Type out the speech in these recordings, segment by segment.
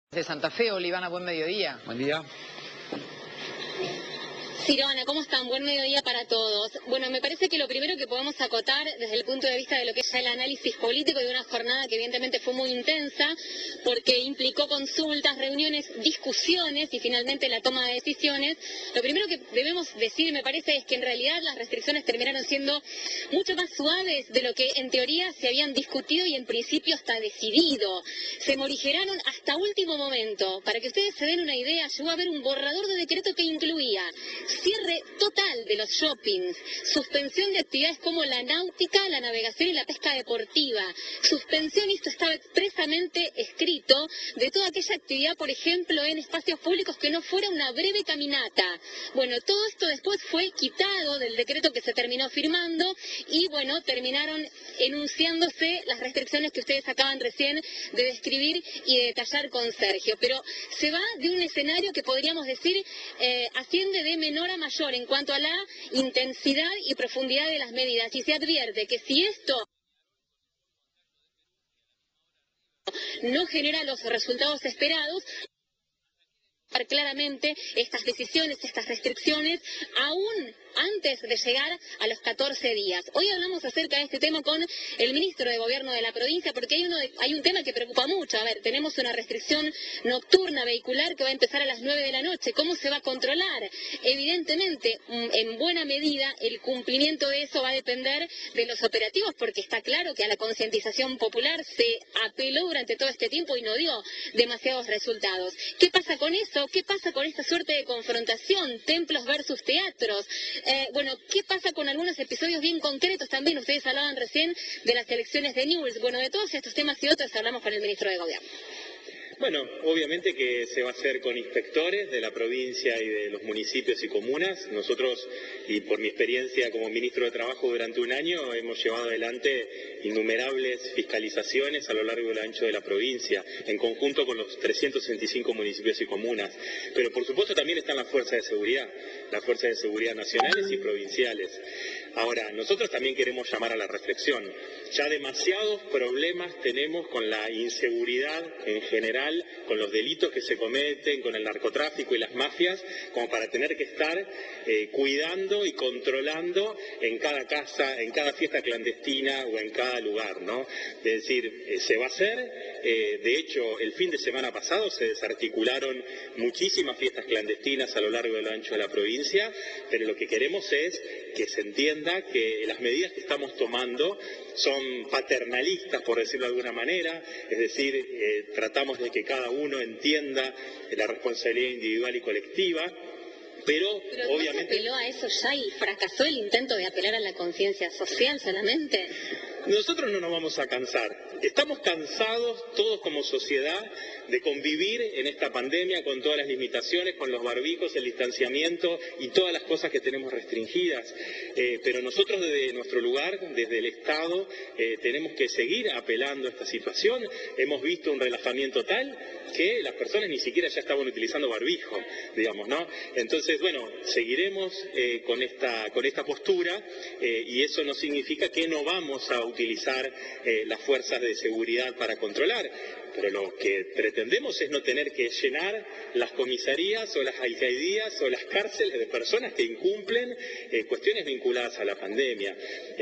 De Santa Fe, Olivana, buen mediodía. Buen día. Silvana, ¿cómo están? Buen mediodía para todos. Bueno, me parece que lo primero que podemos acotar desde el punto de vista de lo que es ya el análisis político de una jornada que evidentemente fue muy intensa, porque implicó consultas, reuniones, discusiones y finalmente la toma de decisiones. Lo primero que debemos decir, me parece, es que en realidad las restricciones terminaron siendo mucho más suaves de lo que en teoría se habían discutido y en principio hasta decidido. Se morigeraron hasta último momento. Para que ustedes se den una idea, llegó a haber un borrador de decreto que incluía cierre total de los shoppings, suspensión de actividades como la náutica, la navegación y la pesca deportiva, suspensión, y esto estaba expresamente escrito, de toda aquella actividad, por ejemplo, en espacios públicos que no fuera una breve caminata. Bueno, todo esto después fue quitado del decreto que se terminó firmando y, bueno, terminaron enunciándose las restricciones que ustedes acaban recién de describir y de detallar con Sergio. Pero se va de un escenario que podríamos decir asciende de menor a mayor en cuanto a la intensidad y profundidad de las medidas. Y se advierte que si esto no genera los resultados esperados, claramente estas decisiones, estas restricciones, aún antes de llegar a los 14 días. Hoy hablamos acerca de este tema con el ministro de Gobierno de la provincia, porque hay un tema que preocupa mucho. A ver, tenemos una restricción nocturna vehicular que va a empezar a las 9 de la noche. ¿Cómo se va a controlar? Evidentemente, en buena medida, el cumplimiento de eso va a depender de los operativos, porque está claro que a la concientización popular se apeló durante todo este tiempo y no dio demasiados resultados. ¿Qué pasa con eso? ¿Qué pasa con esta suerte de confrontación? Templos versus teatros. Bueno, ¿qué pasa con algunos episodios bien concretos también? Ustedes hablaban recién de las elecciones de Newell's. Bueno, de todos estos temas y otros hablamos con el ministro de Gobierno. Bueno, obviamente que se va a hacer con inspectores de la provincia y de los municipios y comunas. Nosotros, y por mi experiencia como ministro de Trabajo durante un año, hemos llevado adelante innumerables fiscalizaciones a lo largo y lo ancho de la provincia, en conjunto con los 365 municipios y comunas. Pero por supuesto también están las fuerzas de seguridad nacionales y provinciales. Ahora, nosotros también queremos llamar a la reflexión. Ya demasiados problemas tenemos con la inseguridad en general, con los delitos que se cometen, con el narcotráfico y las mafias, como para tener que estar cuidando y controlando en cada casa, en cada fiesta clandestina o en cada lugar, ¿no? Es decir, se va a hacer, de hecho, el fin de semana pasado se desarticularon muchísimas fiestas clandestinas a lo largo y lo ancho de la provincia, pero lo que queremos es que se entienda que las medidas que estamos tomando son paternalistas, por decirlo de alguna manera, es decir, tratamos de que cada uno entienda la responsabilidad individual y colectiva, pero obviamente... ¿No se apeló a eso ya y fracasó el intento de apelar a la conciencia social solamente? Nosotros no nos vamos a cansar. Estamos cansados todos como sociedad de convivir en esta pandemia con todas las limitaciones, con los barbijos, el distanciamiento y todas las cosas que tenemos restringidas. Pero nosotros desde nuestro lugar, desde el Estado, tenemos que seguir apelando a esta situación. Hemos visto un relajamiento tal que las personas ni siquiera ya estaban utilizando barbijo, digamos, ¿no? Entonces, bueno, seguiremos con esta postura y eso no significa que no vamos a utilizar las fuerzas de seguridad para controlar, pero lo que pretendemos es no tener que llenar las comisarías o las alcaldías o las cárceles de personas que incumplen cuestiones vinculadas a la pandemia.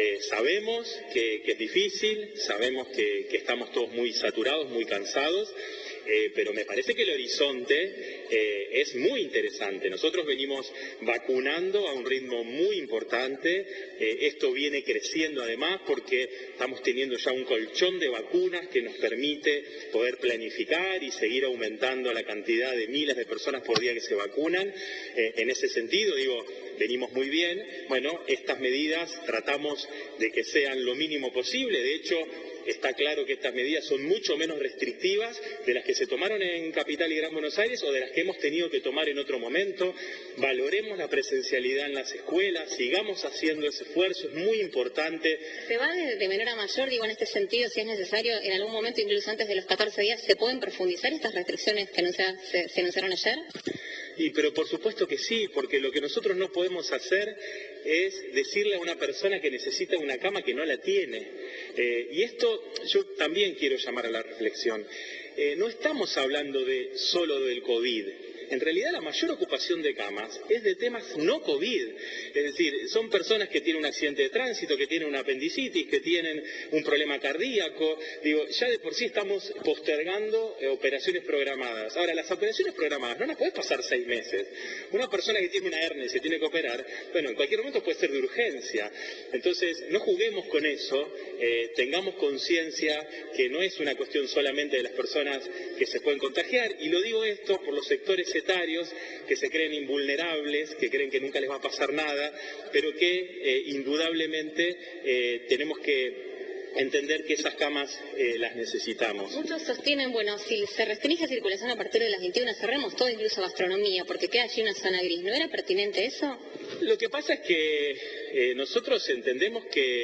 Sabemos que es difícil, sabemos que estamos todos muy saturados, muy cansados, pero me parece que el horizonte es muy interesante. Nosotros venimos vacunando a un ritmo muy importante, esto viene creciendo además porque estamos teniendo ya un colchón de vacunas que nos permite poder planificar y seguir aumentando la cantidad de miles de personas por día que se vacunan. En ese sentido, digo, venimos muy bien. Bueno, estas medidas tratamos de que sean lo mínimo posible. De hecho, está claro que estas medidas son mucho menos restrictivas de las que se tomaron en Capital y Gran Buenos Aires o de las que hemos tenido que tomar en otro momento. Valoremos la presencialidad en las escuelas, sigamos haciendo ese esfuerzo, es muy importante. ¿Se va de menor a mayor? Digo, en este sentido, si es necesario, en algún momento, incluso antes de los 14 días, ¿se pueden profundizar estas restricciones que se anunciaron ayer? Pero por supuesto que sí, porque lo que nosotros no podemos hacer es decirle a una persona que necesita una cama que no la tiene. Y esto yo también quiero llamar a la reflexión. no estamos hablando solo del COVID. En realidad la mayor ocupación de camas es de temas no COVID. Es decir, son personas que tienen un accidente de tránsito, que tienen una apendicitis, que tienen un problema cardíaco. Digo, ya de por sí estamos postergando operaciones programadas. Ahora, las operaciones programadas no las podés pasar 6 meses. Una persona que tiene una hernia y se tiene que operar, bueno, en cualquier momento puede ser de urgencia. Entonces, no juguemos con eso, tengamos conciencia que no es una cuestión solamente de las personas que se pueden contagiar. Y lo digo esto por los sectores etarios que se creen invulnerables, que creen que nunca les va a pasar nada, pero que indudablemente tenemos que entender que esas camas las necesitamos. Muchos sostienen, bueno, si se restringe la circulación a partir de las 21, cerremos todo, incluso gastronomía, porque queda allí una zona gris. ¿No era pertinente eso? Lo que pasa es que nosotros entendemos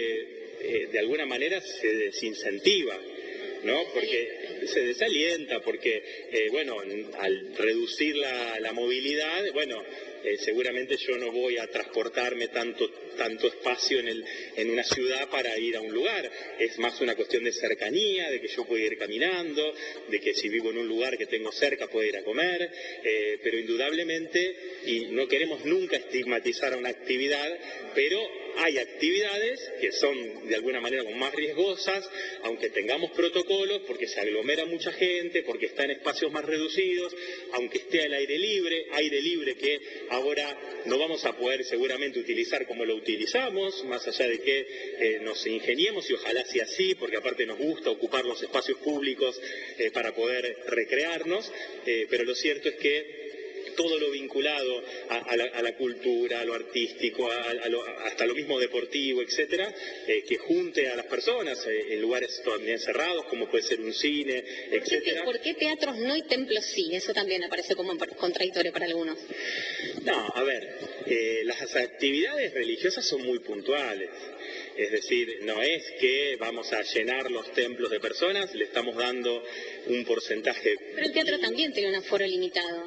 que de alguna manera se desincentiva, ¿no? Porque se desalienta, porque, bueno, al reducir la movilidad, bueno, seguramente yo no voy a transportarme tanto espacio en una ciudad para ir a un lugar. Es más una cuestión de cercanía, de que yo puedo ir caminando, de que si vivo en un lugar que tengo cerca puedo ir a comer, pero indudablemente, y no queremos nunca estigmatizar a una actividad, pero hay actividades que son de alguna manera como más riesgosas, aunque tengamos protocolos, porque se aglomera mucha gente, porque está en espacios más reducidos, aunque esté al aire libre que ahora no vamos a poder seguramente utilizar como lo utilizamos, más allá de que nos ingeniemos, y ojalá sea así, porque aparte nos gusta ocupar los espacios públicos para poder recrearnos, pero lo cierto es que todo lo vinculado a la cultura, a lo artístico, hasta lo mismo deportivo, etcétera, que junte a las personas en lugares también cerrados, como puede ser un cine, etcétera. ¿Por qué teatros no y templos sí? Eso también aparece como contradictorio para algunos. No, a ver, las actividades religiosas son muy puntuales. Es decir, no es que vamos a llenar los templos de personas, le estamos dando un porcentaje. Pero el teatro también tiene un aforo limitado.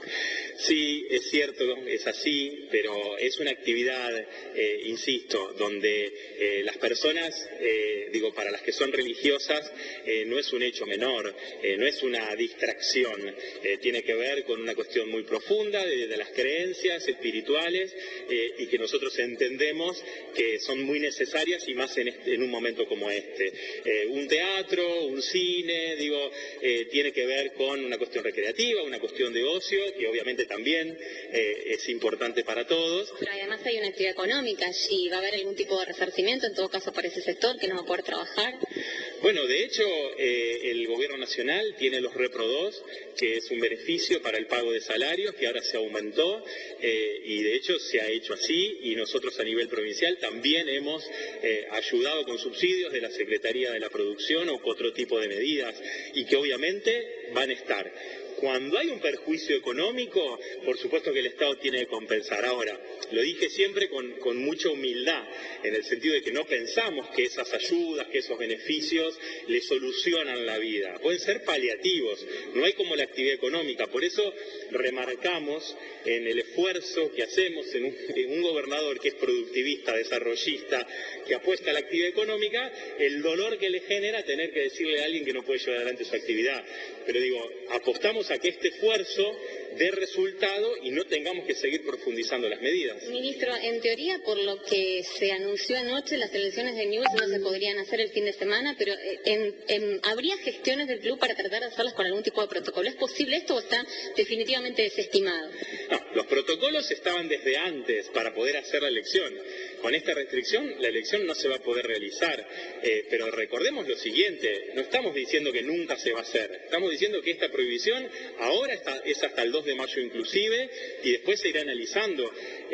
Sí, es cierto, es así, pero es una actividad, insisto, donde las personas, para las que son religiosas, no es un hecho menor, no es una distracción, tiene que ver con una cuestión muy profunda de las creencias espirituales y que nosotros entendemos que son muy necesarias y más en un momento como este. Un teatro, un cine, tiene que ver con una cuestión recreativa, una cuestión de ocio, que obviamente también es importante para todos. Pero además hay una actividad económica allí, ¿va a haber algún tipo de resarcimiento en todo caso para ese sector que no va a poder trabajar? Bueno, de hecho, el Gobierno Nacional tiene los Repro 2, que es un beneficio para el pago de salarios, que ahora se aumentó, y de hecho se ha hecho así, y nosotros a nivel provincial también hemos ayudado con subsidios de la Secretaría de la Producción o otro tipo de medidas, y que obviamente van a estar. Cuando hay un perjuicio económico, por supuesto que el Estado tiene que compensar. Ahora, lo dije siempre con mucha humildad, en el sentido de que no pensamos que esas ayudas, que esos beneficios le solucionan la vida. Pueden ser paliativos, no hay como la actividad económica. Por eso remarcamos en el esfuerzo que hacemos en un gobernador que es productivista, desarrollista, que apuesta a la actividad económica, el dolor que le genera tener que decirle a alguien que no puede llevar adelante su actividad. Pero apostamos a que este esfuerzo dé resultado y no tengamos que seguir profundizando las medidas. Ministro, en teoría, por lo que se anunció anoche, las elecciones de Newell's no se podrían hacer el fin de semana, pero ¿habría gestiones del club para tratar de hacerlas con algún tipo de protocolo? ¿Es posible esto o está definitivamente desestimado? No, los protocolos estaban desde antes para poder hacer la elección. Con esta restricción, la elección no se va a poder realizar. Pero recordemos lo siguiente, no estamos diciendo que nunca se va a hacer, estamos diciendo que esta prohibición ahora es hasta el 2 de mayo inclusive, y después se irá analizando.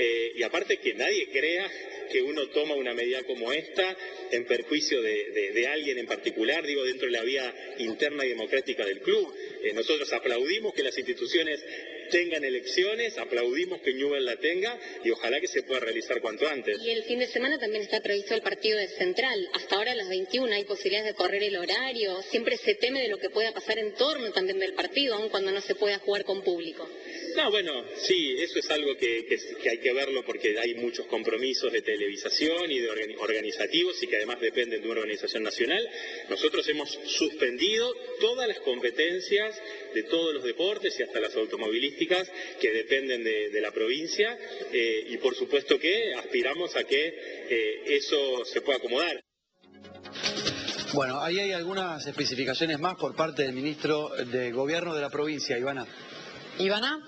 Y aparte que nadie crea que uno toma una medida como esta en perjuicio de alguien en particular, dentro de la vía interna y democrática del club. Nosotros aplaudimos que las instituciones tengan elecciones, aplaudimos que Newell's la tenga y ojalá que se pueda realizar cuanto antes. ¿Y el fin de semana también está previsto el partido de Central. Hasta ahora a las 21 hay posibilidades de correr el horario. Siempre se teme de lo que pueda pasar en torno también del partido, aun cuando no se pueda jugar con público. No, bueno, sí, eso es algo que hay que verlo porque hay muchos compromisos de televisación y de organizativos y que además dependen de una organización nacional. Nosotros hemos suspendido todas las competencias de todos los deportes y hasta las automovilísticas que dependen de la provincia y por supuesto que aspiramos a que eso se pueda acomodar. Bueno, ahí hay algunas especificaciones más por parte del ministro de Gobierno de la provincia, Ivana. Ivana.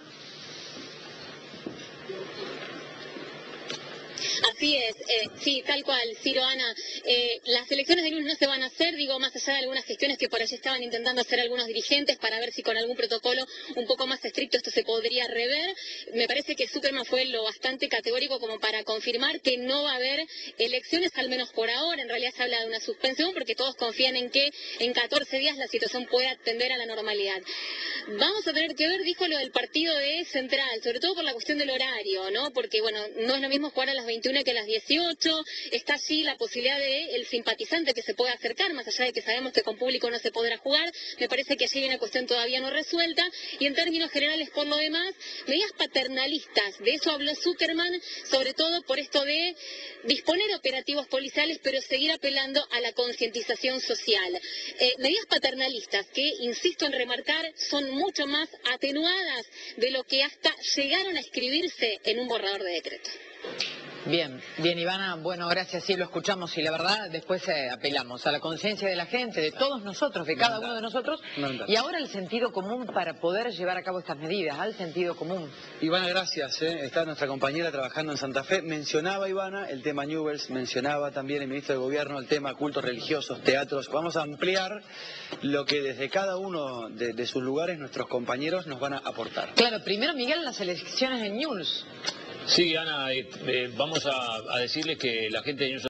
Así es, sí, tal cual, Ciro, Ana. Las elecciones de lunes no se van a hacer, digo, más allá de algunas gestiones que por allí estaban intentando hacer algunos dirigentes para ver si con algún protocolo un poco más estricto esto se podría rever. Me parece que Zuckerman fue lo bastante categórico como para confirmar que no va a haber elecciones, al menos por ahora. En realidad se habla de una suspensión porque todos confían en que en 14 días la situación pueda tender a la normalidad. Vamos a tener que ver, dijo, lo del partido de Central, sobre todo por la cuestión del horario, ¿no? Porque, bueno, no es lo mismo jugar a las 21 que a las 18, está allí la posibilidad de el simpatizante que se pueda acercar, más allá de que sabemos que con público no se podrá jugar. Me parece que allí hay una cuestión todavía no resuelta, y en términos generales, por lo demás, medidas paternalistas, de eso habló Zuckerman, sobre todo por esto de disponer operativos policiales, pero seguir apelando a la concientización social. Medidas paternalistas que, insisto en remarcar, son mucho más atenuadas de lo que hasta llegaron a escribirse en un borrador de decreto. Bien, bien, Ivana, bueno, gracias, sí, lo escuchamos y la verdad después apelamos a la conciencia de la gente, de todos nosotros, de cada uno de nosotros, y ahora el sentido común para poder llevar a cabo estas medidas, al sentido común. Ivana, gracias, está nuestra compañera trabajando en Santa Fe. Mencionaba, Ivana, el tema Newell's, mencionaba también el ministro de Gobierno el tema cultos religiosos, teatros. Vamos a ampliar lo que desde cada uno de sus lugares nuestros compañeros nos van a aportar. Claro, primero, Miguel, las elecciones en Newell's. Sí, Ana, vamos a decirles que la gente de News